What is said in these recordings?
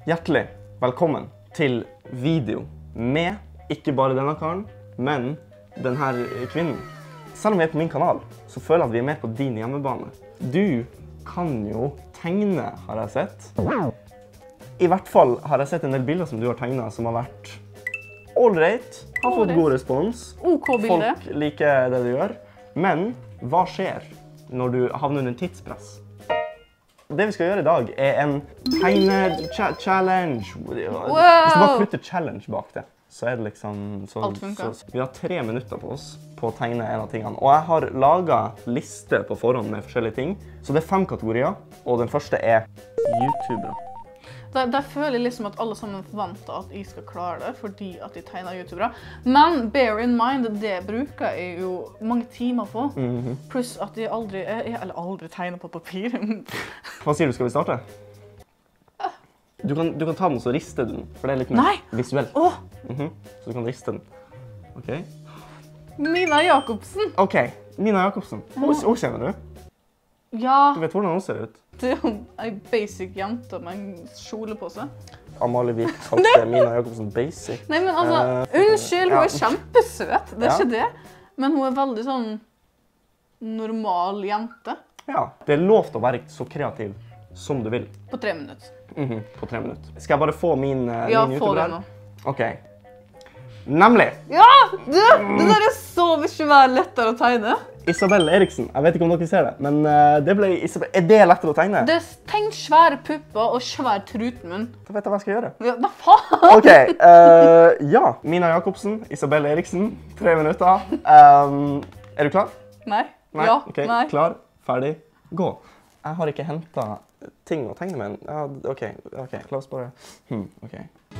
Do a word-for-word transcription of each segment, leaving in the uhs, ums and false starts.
Hjertelig velkommen til video med ikke bare denne karen, men denne kvinnen. Selv om vi er på min kanal, så føler jeg at vi er mer på din hjemmebane. Du kan jo tegne, har jeg sett. I hvert fall har jeg sett en del bilder som du har tegnet som har vært ålreit, har fått god respons. OK bilde. Folk liker det du gjør. Men hva skjer når du havner under tidspress? Det vi skal gjøre i dag er en tegne-challenge. Hvis du bare putter challenge bak det, så er det liksom... Så, Alt funker. Så, vi har tre minutter på oss på å tegne en av tingene. Og jeg har laget liste på forhånd med forskjellige ting. Så det er fem kategorier, og den første er YouTubere. Der, der føler jeg liksom at alle sammen forventer at jeg skal klare det, fordi at jeg tegner YouTubere. Men bear in mind, det bruker jeg jo mange timer på. Mm-hmm. Pluss at jeg aldri, jeg, eller aldri tegner på papir. Hva sier du, skal vi starte? Du kan, du kan ta den og så riste den, for det er litt mer Nei. visuelt. Åh! Mm-hmm. Så du kan riste den. Ok. Mina Jakobsen. Ok, Mina Jakobsen. Hun, hun kjenner du? Ja, Du vet hvordan hun ser ut? det er jo en basic jente med en kjole på seg. Amalie Vik kalte Mina Jakobsen basic. Nei, men altså, Eh, unnskyld, hun ja. er kjempesøt, det er Ja. ikke det. Men hun er veldig sånn normal jente Ja, det er lov til å være så kreativ som du vil. på tre minutter. Mhm, på tre minutter. Skal jeg bare få min, uh, Ja, min få YouTuber det her? nå. Ok. Nemlig! Ja, du, det der er så mye mer lettere å tegne. Isabel Eriksen. Jeg vet ikke om dere ser det, men uh, det ble Isabel. Er det lettere å tegne? Det er tegn svære pupper og svær trutmunn. Da vet jeg hva jeg skal gjøre. Ja, hva faen? Ok, uh, ja. Mina Jakobsen, Isabel Eriksen, tre minutter. Um, er du klar? Nei. Nei? Ja, Ok, nei. klar, ferdig, gå. Jeg har ikke hentet ting å tegne med. Ja, ok, ok, la oss bare... Hmm, ok.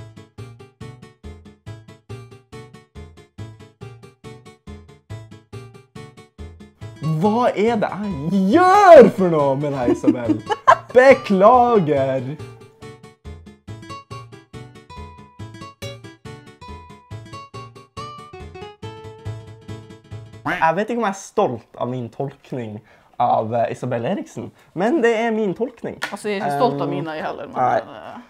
Hva er det jeg gjør for noe med deg, Isabel? Beklager! Jeg vet ikke om jeg er stolt av min tolkning av eh, Isabel Eriksen, men det er min tolkning. Altså, jeg er ikke stolt av Um, Mina i heller, men... nei. eh,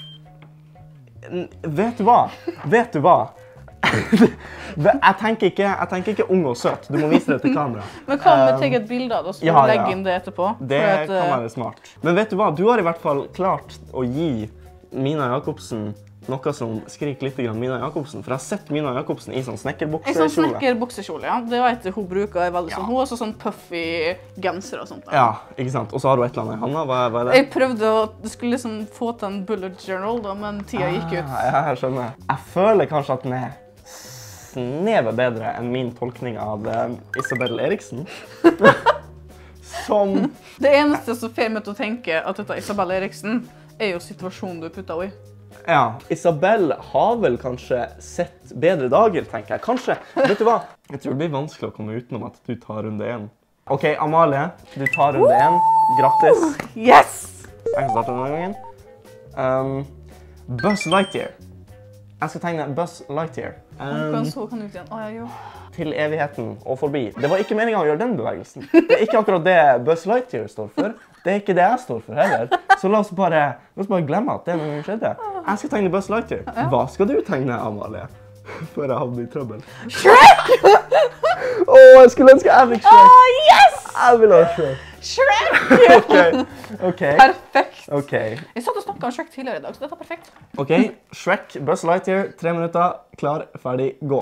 N- Vet du hva? Vet du hva? jeg, tenker ikke, jeg tenker ikke ung og søt. Du må vise det til kamera. Men kan vi Um, ta et bilde av det, og så ja, ja. legge inn det etterpå? Det For at, kan eh, være smart. Men vet du hva? Du har i hvert fall klart å gi Mina Jakobsen noe som skriker litt grann Mina Jakobsen. For jeg har sett Mina Jakobsen i sånn En sånn snekkerbuksekjole. snekkerbuksekjole, ja. Det vet jeg hun bruker er veldig Ja. sånn. Hun har også sånn puffy genser og sånt. Da. Ja, ikke sant? Og så har du et eller annet i handa. Hva, hva er det? Jeg prøvde å du skulle liksom få til en bullet journal, da, men tida gikk ut. Ah, ja, jeg skjønner. Jeg føler kanskje at den er snevet bedre enn min tolkning av eh, Isabel Eriksen. Som... Det eneste som får meg til å tenke at dette er Isabel Eriksen, er jo situasjonen du putta henne i. Ja, Isabel har vel kanskje sett bedre dager, tenker jeg. Kanskje. Vet du hva? Jeg tror det blir vanskelig å komme utenom at du tar runde én. Ok, Amalie, du tar runde én. Grattis. Yes! Jeg kan starte denne gangen. Um, Buzz Lightyear. Jeg skal tegne Buzz Lightyear. Hvordan Um, så han ut igjen? Å, ja, jo. til evigheten og forbi. Det var ikke meningen å gjøre den bevegelsen. Det er ikke akkurat det Buzz Lightyear står for. Det er ikke det jeg står for heller. Så la oss bare, la oss bare glemme at det noen gang skjedde. Jeg skal tegne Buzz Lightyear. Hva skal du tegne, Amalie? Før jeg havner i trøbbel. Shrek! Åh, jeg skulle ønske jeg fikk Shrek. Å, yes! Jeg vil ha Shrek. Shrek! Ok, ok, Perfekt. ok. Jeg satt og snakket om Shrek tidligere i dag, så dette er perfekt. Ok, Shrek, Buzz Lightyear, tre minutter, klar, ferdig, gå.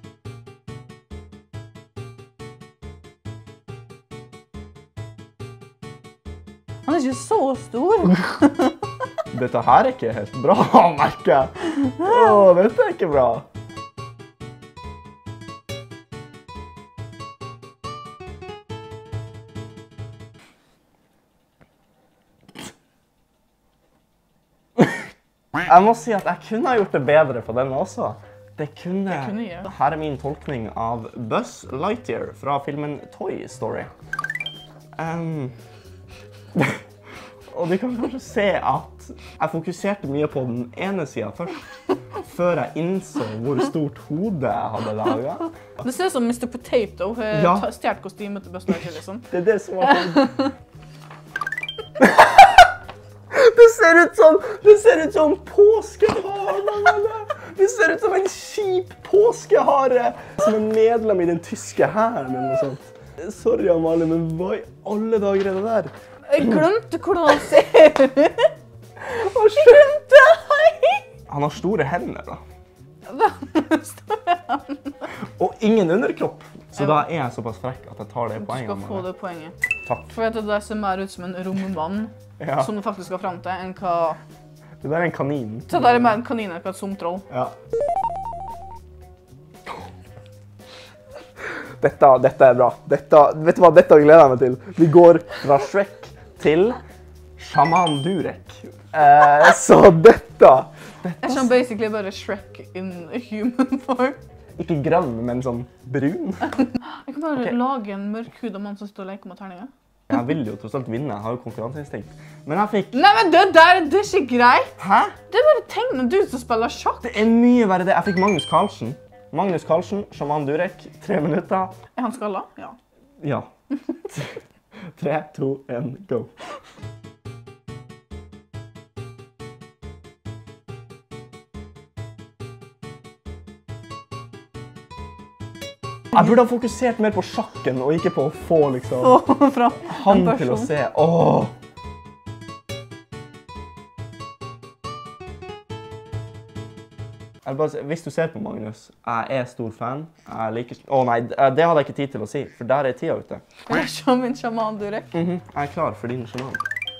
Han er ikke så stor. Dette her er ikke helt bra, merker jeg. Åh, dette er ikke bra. Jeg må si at jeg kunne ha gjort det bedre på denne også. Det kunne... Det kunne jeg. Her er min tolkning av Buzz Lightyear fra filmen Toy Story. Um, og du kan kanskje se at jeg fokuserte mye på den ene siden først, før jeg innså hvor stort hode jeg hadde laget. Det ser ut som mister Potato har Ja. ta- stjert kostymet til Buzz Lightyear, liksom. Det er det som var sånn... Det ser ser ut som, det ser ut som påskehare. Det ser ut som en kjip påskehare som er medlem i den tyske hæren eller noe sånt. Sorry, Amalie, men hva i alle dager er det der? Jeg glemte hvordan han ser ut. Hva Jeg glemte, hei! Han har store hender, da. Store hender. Og ingen underkropp. Så da er jeg såpass frekk at jeg tar det Du poenget. skal få det poenget. Takk. For at det ser mer ut som en rommann, Ja. som du faktisk skal frem til, enn hva... Det der er en kanin. Så det er mer en kanin enn hva et somtroll. Ja. Dette, dette er bra. Dette, vet du hva, dette gleder jeg meg til. Vi går fra Shrek til Shaman Durek. Eh, så dette... Jeg skjønner basically bare Shrek in human form. Ikke grønn, men sånn brun. Jeg kan bare Ok. lage en mørkhuda mann som står og leker med terninger. Jeg vil jo tross alt vinne. Jeg har jo konkurranseinstinkt. Men jeg fikk... Nei, men det der, det er ikke greit. Hæ? Det er bare tegnet du som spiller sjakk. Det er mye verre det. Jeg fikk Magnus Carlsen. Magnus Carlsen, Shaman Durek, tre minutter. Er han skalla? Ja. Ja. Tre, to, en, go. Jeg burde ha fokusert mer på sjakken og ikke på å få liksom, Og fra han en til å person. se. Åh. Jeg vil bare si, hvis du ser på Magnus, jeg er stor fan. Jeg liker... Å nei, det hadde jeg ikke tid til å si, for der er tida ute. Vil jeg se min sjaman Durek? Mhm, jeg er klar for din sjaman.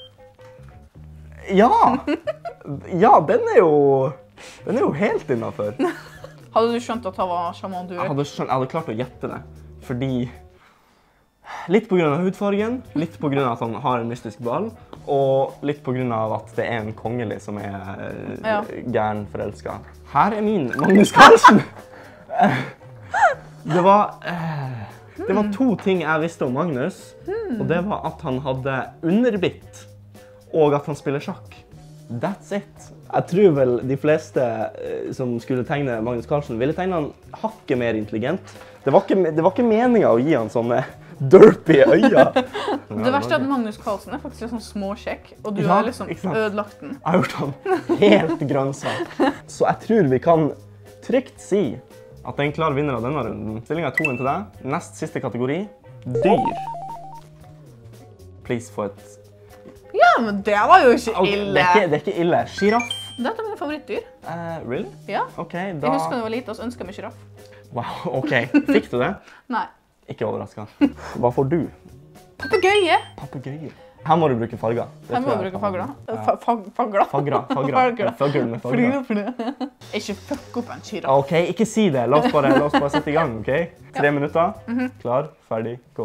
Ja! Ja, den er jo... Den er jo helt innenfor. Hadde du skjønt at han var sjaman Jeg Durek? hadde, skjønt, jeg hadde klart å gjette det, fordi... Litt på grunn av hudfargen, litt på grunn av at han har en mystisk ball, og litt på grunn av at det er en kongelig som er eh, Ja. gæren forelsket. Her er min Magnus Carlsen! Eh, det var... eh, Det var to ting jeg visste om Magnus, og det var at han hadde underbitt, og at han spiller sjakk. That's it. Jeg tror vel de fleste eh, som skulle tegne Magnus Carlsen ville tegne han hakket mer intelligent. Det var ikke, det var ikke meningen å gi han sånne derpy øyne. Det verste er at Magnus Carlsen er faktisk litt sånn småkjekk, og du Ja, har liksom ikke sant? ødelagt den. Jeg har gjort han helt grønnsak. Så jeg tror vi kan trygt si at det er en klar vinner av denne runden. Stillingen er to en til deg. Nest siste kategori, dyr. Please få et... Ja, men det var jo ikke Ok, ille. Det er ikke, det er ikke ille. Giraff. Dette er mine favorittdyr. Eh, really? Ja. Ok, Jeg da... husker da jeg var lite, og så ønsket jeg meg giraff. Wow, ok. Fikk du det? Nei. Ikke overrasket. Hva får du? Papegøye. Papegøye. Her må du bruke farger. Det Her må tror jeg jeg bruke kan- fagla. Ja. Fa- fag- Fagla. Fagra, fagra. Fagla. Fugl med Fly fagra. opp det. Ikke fuck opp en giraff. Ok, ikke si det. La oss bare, la oss bare sette i gang, ok? Tre minutter. Klar, ferdig, gå.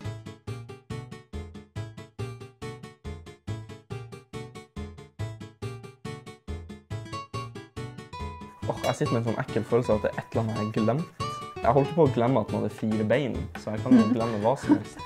Åh, jeg sitter med en sånn ekkel følelse av at det er et eller annet jeg har glemt. Jeg holdt på å glemme at man hadde fire bein, så jeg kan jo glemme hva som helst.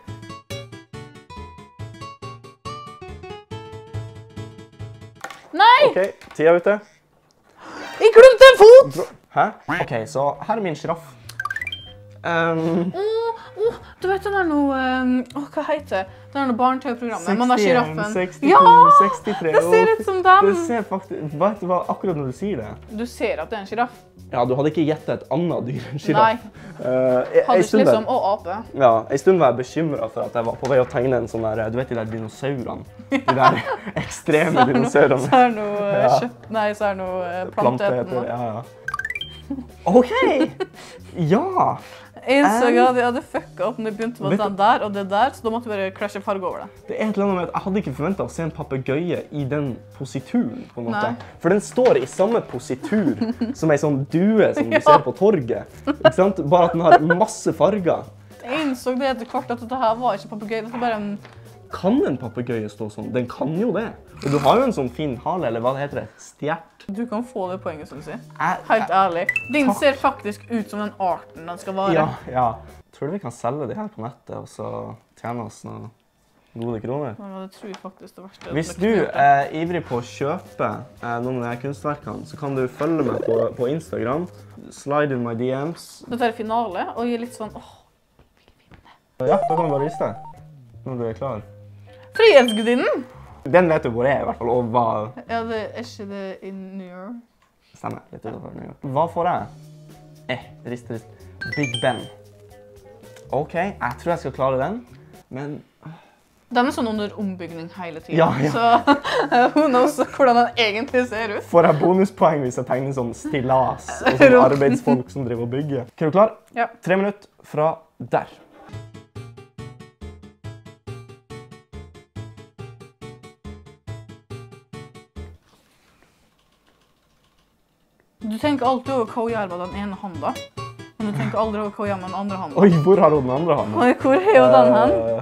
Nei! Ok, tida er ute. Jeg glemte en fot! Hæ? Ok, så her er min giraff. Um, Åh, åh, du vet den er noe... um, Åh, hva heter det? Den er noe barne-tv-programmet. Man har giraffen. sekstien, Ja! sekstito, sekstitre. Det ser ut som den. Det ser faktisk... Vet du hva, akkurat når du sier det? Du ser at det er en giraff. Ja, du hadde ikke gjettet et annet dyr enn giraff. Nei. Uh, en Hadde ikke stund liksom... der, Og ape. ja, en stund var jeg bekymret for at jeg var på vei å tegne en sånn der, du vet de der dinosaurene. De der ekstreme dinosaurene. Så er det noe eh, Ja. kjøtt... Nei, så er det noe eh, Planteeter, planteeter. ja, ja. Ok! Ja! Jeg innså Um, at jeg hadde fucka opp når jeg begynte med vet du- den der og det der, så da måtte jeg bare crashe farge over det. Det er et eller annet med at jeg hadde ikke forventet å se en papegøye i den posituren, på en måte. Nei. For den står i samme positur som en sånn due som du ser på torget. Ikke sant? Bare at den har masse farger. Jeg innså det etter hvert at dette her var ikke papegøye, dette var bare en... Kan en papegøye stå sånn? Den kan jo det. Og du har jo en sånn fin hale, eller hva det heter det? Stjert. Du kan få det poenget, synes jeg. Jeg- Helt ærlig. Din Takk. ser faktisk ut som den arten den skal være. Ja, ja. Tror du vi kan selge de her på nettet, og så tjene oss noen gode kroner? Ja, det tror jeg faktisk det verste. Hvis at du dere kunne gjort det. er ivrig på å kjøpe eh, noen av de her kunstverkene, så kan du følge meg på, på Instagram. Slide in my D Ms. Dette er finale, og jeg er litt sånn, åh, Ja, da kan du bare vise deg når du er klar. Frihetsgudinnen! Den vet du hvor jeg er i hvert fall, og hva... Ja, det er ikke det i New York. Stemmer, litt utenfor New York. Hva får jeg? Eh, rist, rist. Big Ben. Ok, jeg tror jeg skal klare den, men... Den er sånn under ombygning hele tiden, Ja, ja. så who knows hvordan den egentlig ser ut. Får jeg bonuspoeng hvis jeg tegner sånn stillas og sånn arbeidsfolk som driver og bygger? Er du klar? Ja. Tre minutter fra der. Du tenker alltid over hva hun gjør med den ene handa, men du tenker aldri over hva hun gjør med den andre handa. Oi, hvor har hun den andre hånden? Oi, hvor er jo den hen? Eh,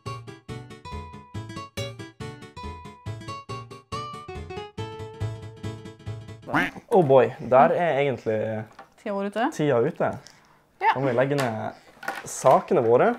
Oh boy, der er egentlig Tida vår ute. tida ute. Ja. Da må vi legge ned sakene våre.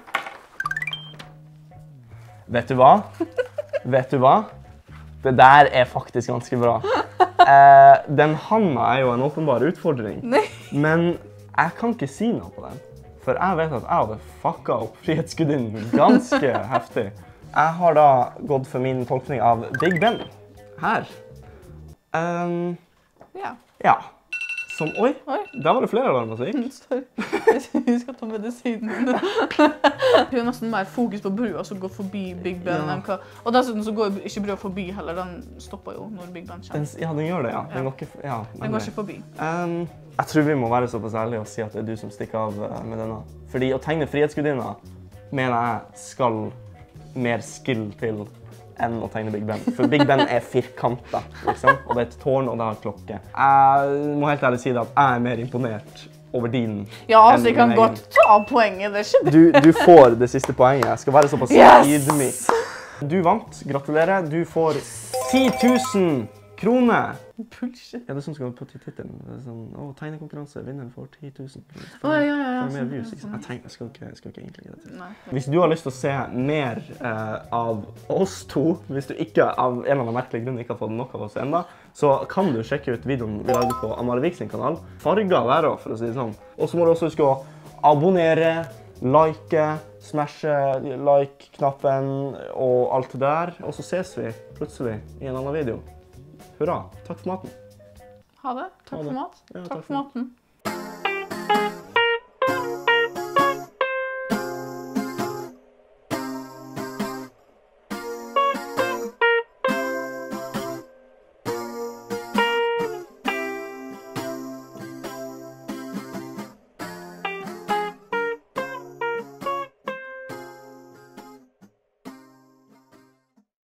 Vet du hva? Vet du hva? Det der er faktisk ganske bra. Eh, den handa er jo en åpenbar utfordring. Nei. Men jeg kan ikke si noe på den. For jeg vet at jeg hadde fucka opp Frihetsgudinnen ganske heftig. Jeg har da gått for min tolkning av Big Ben. Her. Um, Ja. ja. Som, oi, Oi. der var det flere alarmer som gikk. Sorry. Vi skal ta medisinen. Du har nesten mer fokus på brua som går forbi Big Ben Ja. enn hva. Og dessuten så går ikke brua forbi heller, den stopper jo når Big Ben Den, kommer. ja, den gjør det, ja. Den Ja. går ikke, ja, Den nemlig. går ikke forbi. Um, jeg tror vi må være såpass ærlige og si at det er du som stikker av eh, med denne. Fordi å tegne Frihetsgudinna, mener jeg, skal mer skill til enn å tegne Big Ben. For Big Ben er firkantet, liksom. Og det er et tårn, og det har klokke. Jeg må helt ærlig si det at jeg er mer imponert over din Ja, altså, jeg enn kan min godt ta poenget, det er ikke det. Du, du får det siste poenget. Jeg skal være såpass Yes! ydmyk. Du vant. Gratulerer. Du får ti tusen kroner. Bullshit. Ja, det er sånn skal putte i tittelen. Det er sånn, å, tegnekonkurranse, vinneren får ti tusen. Å, ja, ja, ja, For mer sånn, views, ja, ikke sant? sånn. Jeg tenker, jeg skal ikke, jeg skal ikke egentlig gi det til. Nei. Hvis du har lyst til å se mer eh, av oss to, hvis du ikke av en eller annen merkelig grunn ikke har fått nok av oss enda, så kan du sjekke ut videoen vi lager på Amalie Vik sin kanal. Farga der også, for å si det sånn. Og så må du også huske å abonnere, like, smashe like-knappen og alt det der. Og så ses vi plutselig i en annen video. Hurra. Takk for maten. Ha det. Takk Ha det. for mat. Ja, Takk for maten.